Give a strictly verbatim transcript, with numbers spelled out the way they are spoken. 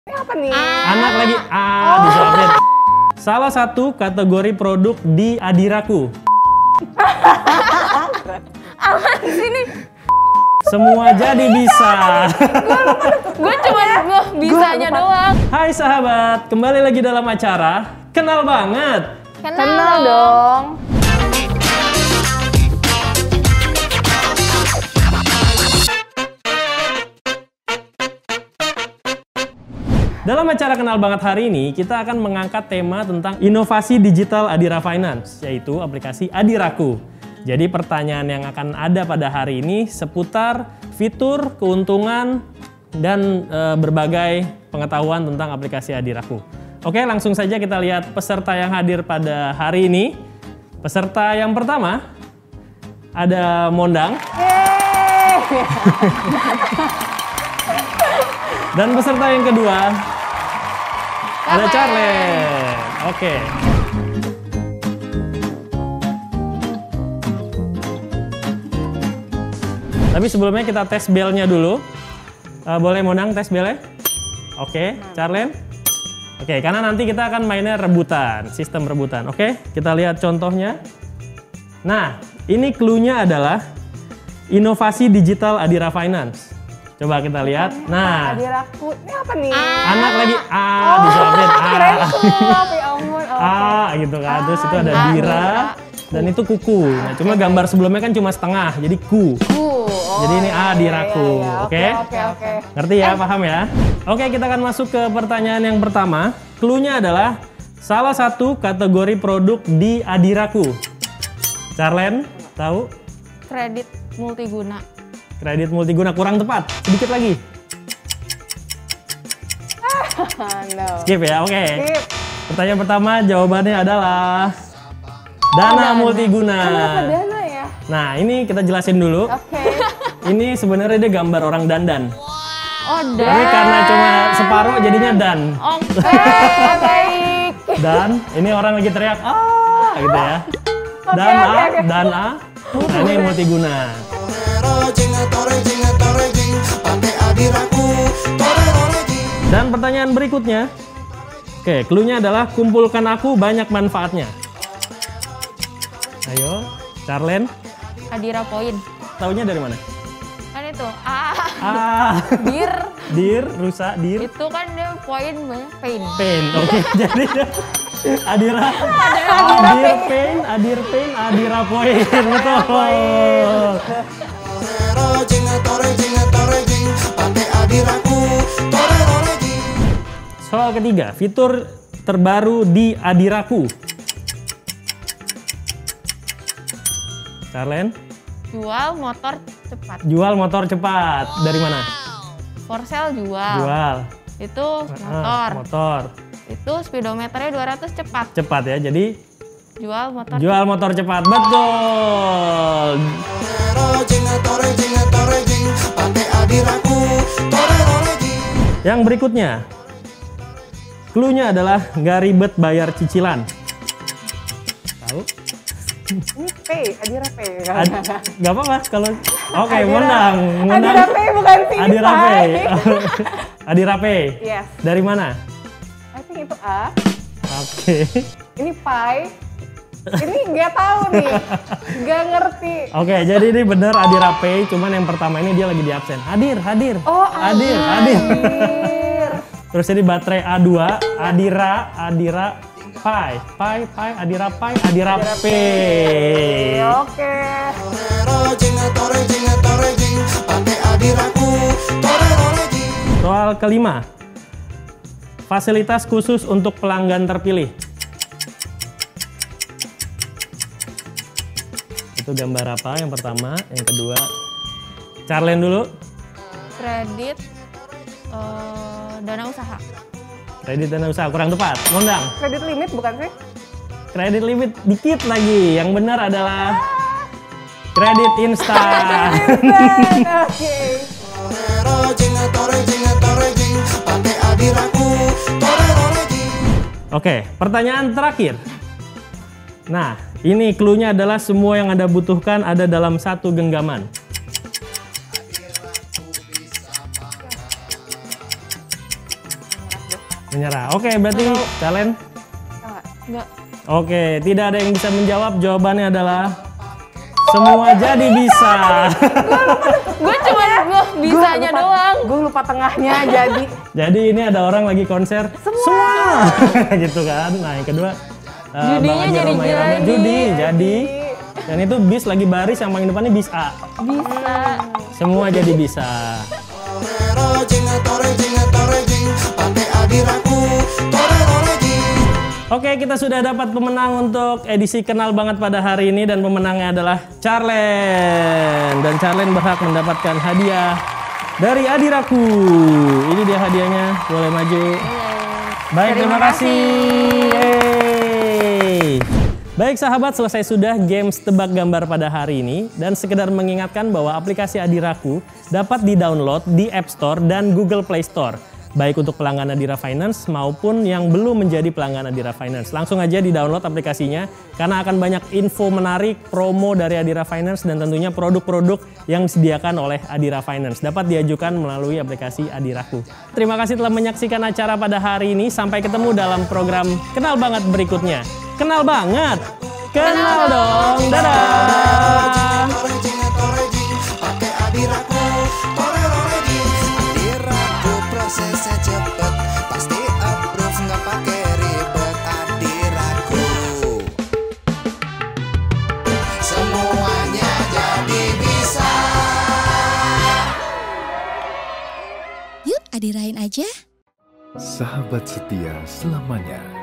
Ini apa nih? Anak lagi A disuapin. Salah satu kategori produk di Adiraku. Aman sini. Semua jadi bisa. Gue cuma gue bisanya doang. Hai sahabat, kembali lagi dalam acara Kenal Banget. Kenal, Kenal dong. Dalam acara Kenal Banget hari ini, kita akan mengangkat tema tentang inovasi digital Adira Finance, yaitu aplikasi Adiraku. Jadi pertanyaan yang akan ada pada hari ini seputar fitur, keuntungan, dan e, berbagai pengetahuan tentang aplikasi Adiraku. Oke, langsung saja kita lihat peserta yang hadir pada hari ini. Peserta yang pertama, ada Mondang. Dan peserta yang kedua, ada Charlen. Oke. Tapi sebelumnya kita tes belnya dulu. Uh, boleh Mondang tes belnya? Oke, Charlen. Oke, karena nanti kita akan mainnya rebutan, sistem rebutan. Oke, kita lihat contohnya. Nah, ini clue-nya adalah inovasi digital Adira Finance. Coba kita lihat. Nah, Adiraku. Ini apa nih? Anak lagi A oh, disuapin A. Ya ampun. Oh, A gitu kan. Terus itu ada A, Dira dan itu kuku. Nah, cuma gambar sebelumnya kan cuma setengah, jadi ku. Ku. Oh, jadi ini A Diraku. iya, iya. Oke? Oke, oke. Ngerti ya, paham ya? Oke, kita akan masuk ke pertanyaan yang pertama. Clue-nya adalah salah satu kategori produk di Adiraku. Charlen, tahu? Kredit multiguna. Kredit multiguna, kurang tepat. Sedikit lagi. No. Skip ya, oke. Skip. Pertanyaan pertama jawabannya adalah dana, dana. multiguna. Kenapa dana ya? Nah, ini kita jelasin dulu. Oke. Ini sebenarnya dia gambar orang dandan. Oh, dan. Tapi karena cuma separuh jadinya dan. Oke, baik. Dan ini orang lagi teriak ah gitu ya. Oke, Dan oke, A, oke. dan A. Nah, ini multiguna. Dan pertanyaan berikutnya. Oke, clue-nya adalah kumpulkan aku banyak manfaatnya. Ayo, Charlen. Adira Point. Taunya dari mana? Kan itu A. Ah, Dir. dir, rusak, dir, Itu kan dia point banyak pain. pain. Oke, jadi Adira, Adira Adir pain, Adir pain, Adira point. Betul. Soal ketiga, fitur terbaru di Adiraku. Charlen, Jual motor cepat. jual motor cepat. Dari mana? For sale jual. Jual. Itu Ah, motor. motor. Itu speedometernya dua ratus cepat. Cepat ya, jadi Jual motor. jual motor cepat. Betul. Yang berikutnya, clue-nya adalah nggak ribet bayar cicilan. Tahu? Ini P, Adira P. Ad, nggak apa-apa kalau. Oke, Adira- menang, menang. Adira P bukan P. Adira P. Pai. Adira P. Yes. Dari mana? I think itu A. Oke. Ini Pai. Ini nggak tahu nih. Nggak ngerti. Oke, jadi ini bener Adira Pay, cuman yang pertama ini dia lagi di absen. Hadir, hadir. Oh, hadir, hadir. Adir. Terus ini baterai A dua, Adira, Adira Pai, Pai, Pai, Adira Pai, Adira Pay. Oke. Soal kelima, fasilitas khusus untuk pelanggan terpilih. Itu gambar apa yang pertama, yang kedua. Charlen dulu. Kredit eh, dana usaha. Kredit dana usaha, kurang tepat. Mondang. Kredit limit bukan sih? Kredit limit dikit lagi. Yang benar adalah kredit instan. Oke. Oke, pertanyaan terakhir. Nah, ini clue-nya adalah semua yang Anda butuhkan ada dalam satu genggaman. Menyerah. Oke, berarti kalian? Enggak. Oke, tidak ada yang bisa menjawab. Jawabannya adalah semua jadi bisa. Gue cuma gue bisanya lupa, doang. Gue lupa tengahnya jadi. Jadi ini ada orang lagi konser. Semua. Gitu kan. Nah, yang kedua. Uh, Judinya jadi Roma Irama. jadi. Judi jadi. Dan itu bis lagi baris, yang paling depannya bis A. Bisa. Semua jadi bisa. Oke, kita sudah dapat pemenang untuk edisi Kenal Banget pada hari ini, dan pemenangnya adalah Charlen. Dan Charlen berhak mendapatkan hadiah dari Adiraku. Ini dia hadiahnya, boleh maju. Baik, terima, terima kasih. Yeay. Baik sahabat, selesai sudah games tebak gambar pada hari ini, dan sekedar mengingatkan bahwa aplikasi Adiraku dapat di-download di App Store dan Google Play Store, baik untuk pelanggan Adira Finance maupun yang belum menjadi pelanggan Adira Finance. Langsung aja di-download aplikasinya, karena akan banyak info menarik, promo dari Adira Finance, dan tentunya produk-produk yang disediakan oleh Adira Finance dapat diajukan melalui aplikasi Adiraku. Terima kasih telah menyaksikan acara pada hari ini. Sampai ketemu dalam program Kenal Banget berikutnya. Kenal banget, kenal, kenal dong, dadah. Adiraku prosesnya cepet, pasti approve nggak pakai ribet. Adiraku semuanya jadi bisa. Yuk adirain aja. Sahabat setia selamanya.